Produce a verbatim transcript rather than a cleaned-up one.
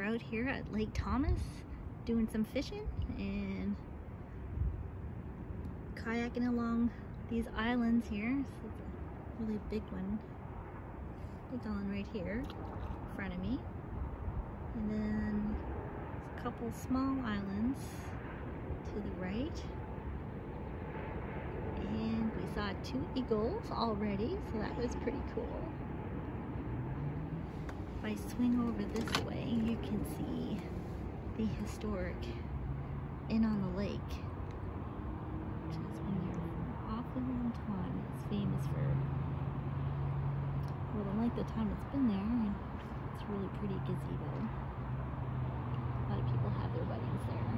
we're out here at Lake Thomas doing some fishing and kayaking along these islands here. So it's a really big one. Big island right here in front of me. And then a couple small islands to the right. And we saw two eagles already, so that was pretty cool. If I swing over this way, you can see the historic Inn on the Lake, which has been here for an awfully long time. It's famous for, well, the length of time it's been there, and it's a really pretty gazebo. A lot of people have their weddings there.